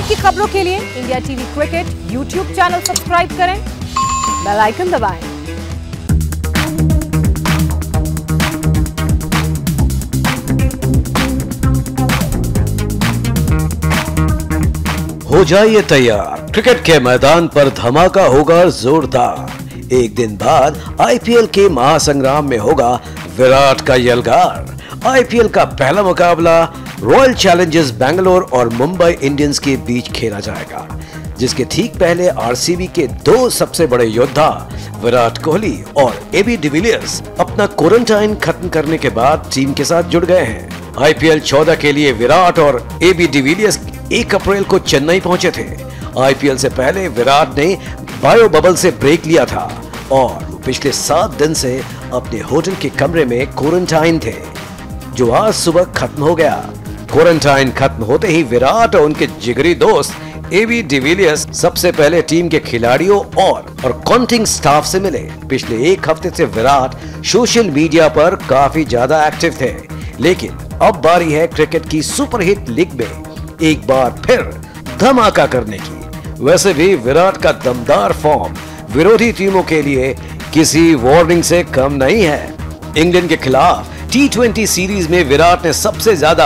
Cricket की खबरों के लिए India TV cricket YouTube channel subscribe करें, बेल आइकन दबाएं। हो जाइए तैयार, क्रिकेट के मैदान पर धमाका होगा जोरदार। एक दिन बाद आईपीएल के महासंग्राम में होगा विराट का यलगार। आईपीएल का पहला मुकाबला रॉयल चैलेंजर्स बेंगलोर और मुंबई इंडियंस के बीच खेला जाएगा, जिसके ठीक पहले आरसीबी के दो सबसे बड़े योद्धा विराट कोहली और एबी डिविलियर्स अपना क्वारंटाइन खत्म करने के बाद टीम के साथ जुड़ गए हैं। आईपीएल 14 के लिए विराट और एबी डिविलियर्स 1 अप्रैल को चेन्नई पहुंचे थे। आईपीएल से पहले विराट ने बायो बबल से ब्रेक लिया था और पिछले 7 दिन से अपने होटल के कमरे में क्वारंटाइन थे, जो आज सुबह खत्म हो गया। क्वारंटाइन खत्म होते ही विराट और उनके जिगरी दोस्त एबी डिविलियर्स सबसे पहले टीम के खिलाड़ियों और काउंटिंग स्टाफ से मिले। पिछले 1 हफ्ते से विराट सोशल मीडिया पर काफी ज्यादा एक्टिव थे, लेकिन अब बारी है क्रिकेट की सुपरहिट लीग में एक बार फिर धमाका करने की। वैसे भी विराट का दमदार फॉर्म विरोधी टीमों के लिए किसी वार्निंग से कम नहीं है। इंग्लैंड के खिलाफ T20 सीरीज में विराट ने सबसे ज्यादा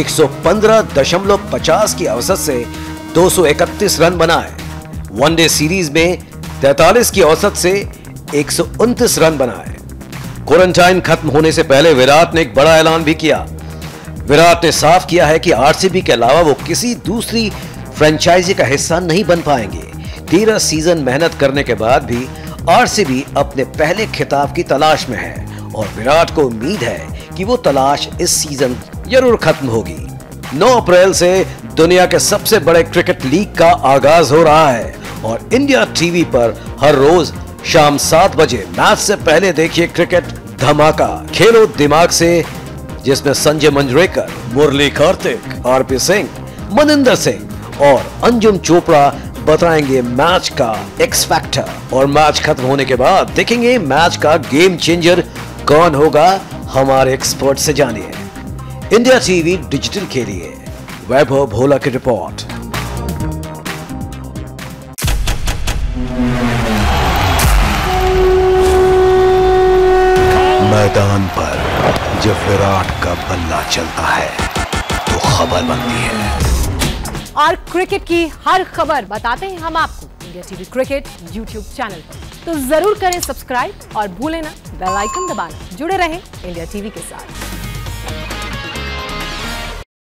115.50 की औसत से 231 रन बनाए। वनडे सीरीज में 43 की औसत से 129 रन बनाए। क्वारंटाइन खत्म होने से पहले विराट ने एक बड़ा ऐलान भी किया। विराट ने साफ किया है कि आरसीबी के अलावा वो किसी दूसरी फ्रेंचाइजी का हिस्सा नहीं बन पाएंगे। 13 सीजन मेहनत करने के बाद भी आरसीबी अपने पहले खिताब की तलाश में है और विराट को उम्मीद है कि वो तलाश इस सीजन जरूर खत्म होगी। 9 अप्रैल से दुनिया के सबसे बड़े क्रिकेट लीग का आगाज हो रहा है और इंडिया टीवी पर हर रोज शाम 7 बजे मैच से पहले देखिए क्रिकेट धमाका खेलो दिमाग से, जिसमें संजय मंजरेकर, मुरली कार्तिक, आरपी सिंह, मनिंदर सिंह और अंजुम चोपड़ा बताएंगे मैच का एक्स फैक्टर। और मैच खत्म होने के बाद देखेंगे मैच का गेम चेंजर कौन होगा, हमारे एक्सपर्ट से जानिए। इंडिया टीवी डिजिटल के लिए वैभव भोला की रिपोर्ट। मैदान पर जब विराट का बल्ला चलता है तो खबर बनती है, और क्रिकेट की हर खबर बताते हैं हम आपको India TV cricket YouTube channel पर। तो जरूर करें सब्सक्राइब और भूलें ना बेल आइकन दबाना। जुड़े रहें इंडिया टीवी के साथ।